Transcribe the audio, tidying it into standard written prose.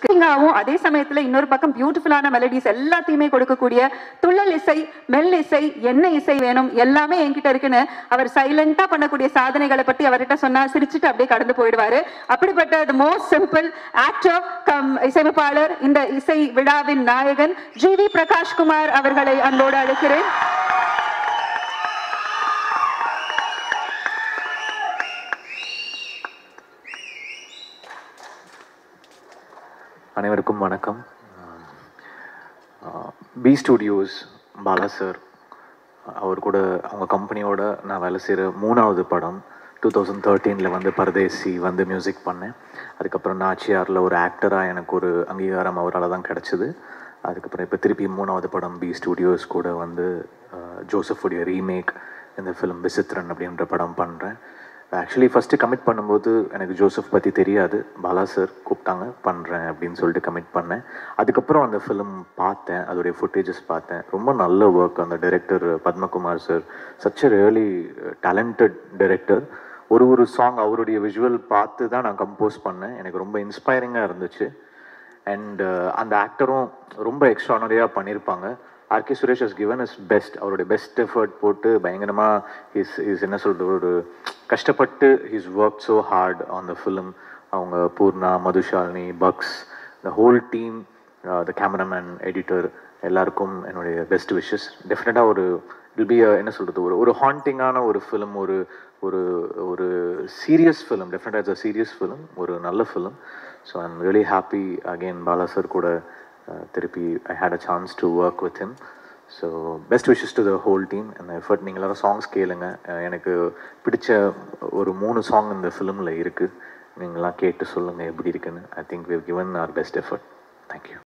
அதே சமயத்துல இன்னொரு பக்கம் பியூட்டிஃபுல்லான மெலடிஸ் எல்லாத்தையுமே கொடுக்கக்கூடிய துள்ளல் இசை, மெல் இசை, என்ன இசை வேணும் எல்லாமே என்கிட்ட இருக்குன்னு அவர் சைலண்டா பண்ணக்கூடிய சாதனைகளை பத்தி அவர்கிட்ட சொன்னா சிரிச்சுட்டு அப்படியே கடந்து போயிடுவாரு. அப்படிப்பட்ட the most simple actor cum இசையமைப்பாளர், இந்த இசை விழாவின் நாயகன் ஜி.வி. பிரகாஷ் குமார் அவர்களை அன்போடு அழைக்கிறேன். அனைவருக்கும் வணக்கம். பி ஸ்டுடியோஸ் பாலா சார் அவர் கூட அவங்க கம்பெனியோட நான் வேலை செய்கிற 3வது படம். 2013 வந்து பரதேசி வந்து மியூசிக் பண்ணேன். அதுக்கப்புறம் நாச்சியாரில் ஒரு ஆக்டராக எனக்கு ஒரு அங்கீகாரம் அவரால் தான் கிடச்சிது. அதுக்கப்புறம் இப்போ திருப்பி 3வது படம் பி ஸ்டுடியோஸ் கூட வந்து ஜோசஃபுடைய ரீமேக் இந்த ஃபிலிம் விசித்திரன் அப்படின்ற படம் பண்ணுறேன். ஆக்சுவலி ஃபஸ்ட்டு கமிட் பண்ணும்போது எனக்கு ஜோசப் பற்றி தெரியாது. பாலா சார் கூப்பிட்டாங்க, பண்ணுறேன் அப்படின்னு சொல்லிட்டு கமிட் பண்ணேன். அதுக்கப்புறம் அந்த ஃபிலிம் பார்த்தேன், அதோடைய ஃபுட்டேஜஸ் பார்த்தேன். ரொம்ப நல்ல ஒர்க். அந்த director Padmakumar sir such a really talented director. ஒரு சாங் அவருடைய விஷுவல் பார்த்து தான் நான் கம்போஸ் பண்ணேன். எனக்கு ரொம்ப இன்ஸ்பைரிங்காக இருந்துச்சு. அண்ட் அந்த ஆக்டரும் ரொம்ப எக்ஸ்ட்ரானரியாக பண்ணியிருப்பாங்க. RK Suresh has given his best. அவருடைய பெஸ்ட் எஃபர்ட் போட்டு பயங்கரமாக இஸ் என்ன சொல்கிறது, ஒரு கஷ்டப்பட்டு his work so hard on the film. அவங்க Poorna, Madhushalini, Bucks, the whole team, the cameraman, editor எல்லாருக்கும் என்னுடைய பெஸ்ட் விஷஸ். டெஃபினட்டாக இல் பி என்ன சொல்கிறது, ஒரு ஹாண்டிங்கான ஒரு ஃபிலிம், ஒரு ஒரு சீரியஸ் ஃபிலிம். டெஃபினட்டாக இட்ஸ் அ சீரியஸ் ஃபிலிம், ஒரு நல்ல film. So I am really happy again Bala sir கூட திருப்பி I had a chance to work with him. So best wishes to the whole team and the effort. நீங்கள் எல்லாரும் songs கேளுங்க. எனக்கு பிடிச்ச ஒரு 3 சாங் இந்த ஃபிலிமில் இருக்குது. நீங்களாம் கேட்டு சொல்லுங்கள் எப்படி இருக்குன்னு. I think we've given our best effort. Thank you.